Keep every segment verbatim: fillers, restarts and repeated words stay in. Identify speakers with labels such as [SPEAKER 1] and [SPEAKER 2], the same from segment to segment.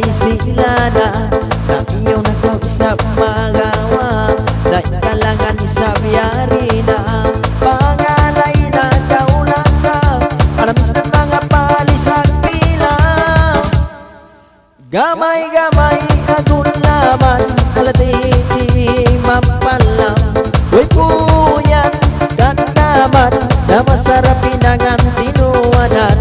[SPEAKER 1] silana na iyo nagkausap magawa dahil kalangan isap yari na pangalay na kaulasa alamis ng mga palisang pila gamay-gamay agulaman alatiti mampalam uy puyan gandaman na masarap pinangan tinuanan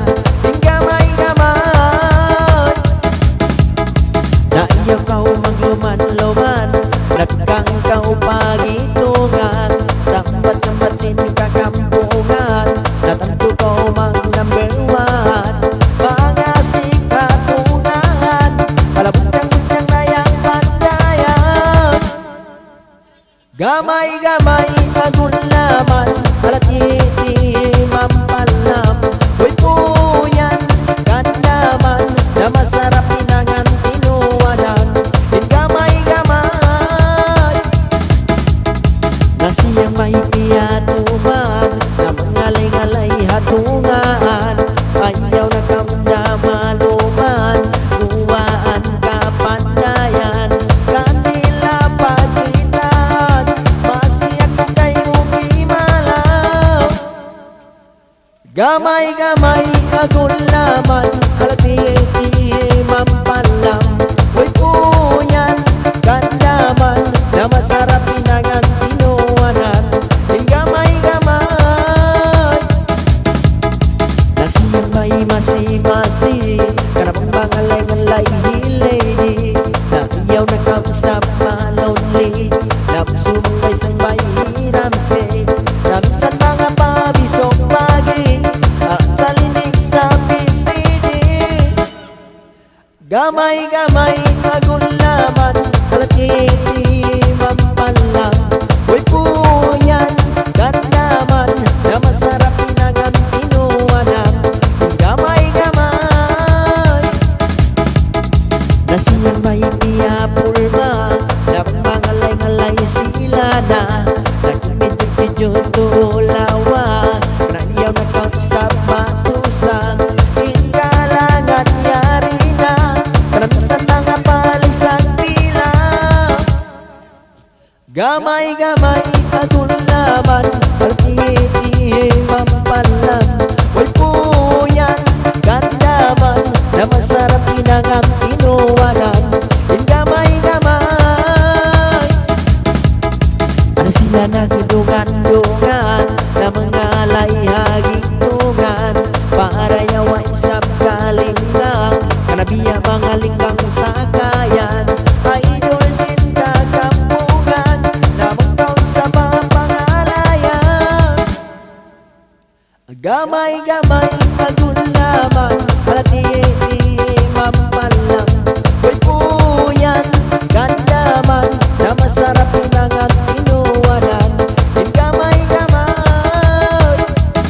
[SPEAKER 1] iyo kau magluman-luman nagkang kau pagitungan sambat-sambat sinikakampungan natanto kau mang number one pangasik katungan palabutang-butang na yang pandayan gamay-gamay agulaman alatiti mampalam uy puyan gandaman na masarap pinangan siya may piyatuman na mangalay-ngalay hatungan ayaw na kamdamaluman buwaan kapandayan kanila pagitan masiyak na kayo kimalaw gamay-gamay agulaman halati-ti mampalam uy puyan kandaman na masarap pinangan masing-masing karapang mangalay-ngalay lady na iyaw nagkausap malonely na puso mong may sangbay hinamstay na minsan mga pabisok pagi sa linig sa pistidi gamay-gamay agulaman halati-ti mampalam uy puyan gandaman na masarap pinangan tinuanan nasiyang may piyapulma dapat mangalay-ngalay sila na nagmidyo-midyo tulawa na iyaw nagkausap masusang ingalangan yari na karamisan mga palisang pila gamay-gamay agulaman partiti mampalam uy puyan gandaman na masarap pinangang tinuanan gamay-gamay ano sila nagdungan-dungan na mangalay hagitungan para yawa isap kalinggang kanabiya mga linggang sakayan idol sinta kampungan na magkaw sa pangalayan gamay-gamay agulaman halati-ti mampalam uy puyan gandaman na masarap pinangan tinuanan gamay-gamay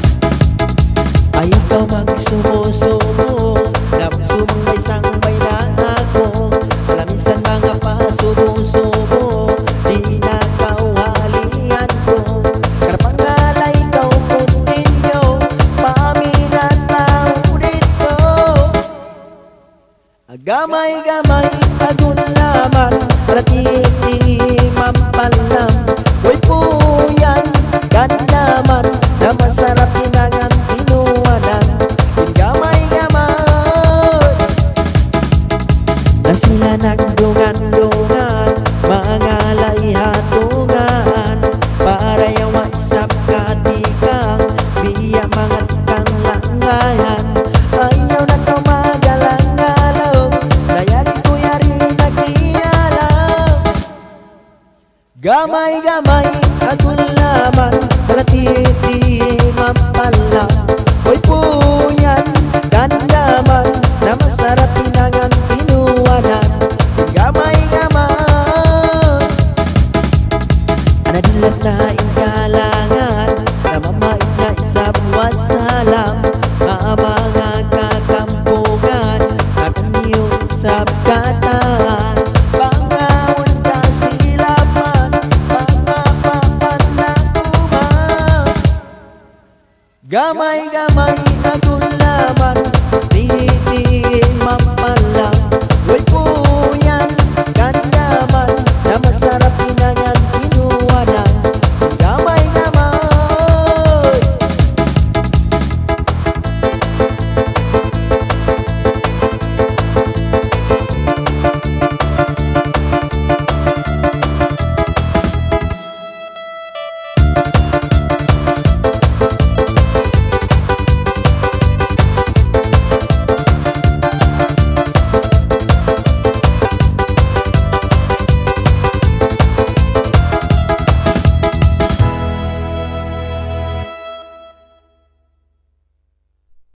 [SPEAKER 1] ay ikaw magsumo-sumo na sumang may sangbay na ako kalamisan mga pasubo-subo di na kawalian ko karapangalay ikaw puntinyo paminan tao dito gamay-gamay agulaman halati-ti mampalam uy puyan gandaman na masarap pinangan tinuanan gamay-gamay na sila nagdungan-dungan mangalay hatungan para yawa isap katikang biya mga tikang langayan ayaw na tumagalang-galaw dayari ko yari nagkiyalaw gamay-gamay agulaman halati-ti mampalam uy puyan gandaman na masarap pinangan tinuanan gamay-gamay anadilas na ingkalangan na mamait na isap wasalam mga kakampungan na kanyong isap kataan pangawon ka silapan pangapapan na tumaw gamay-gamay agulaman di mampalam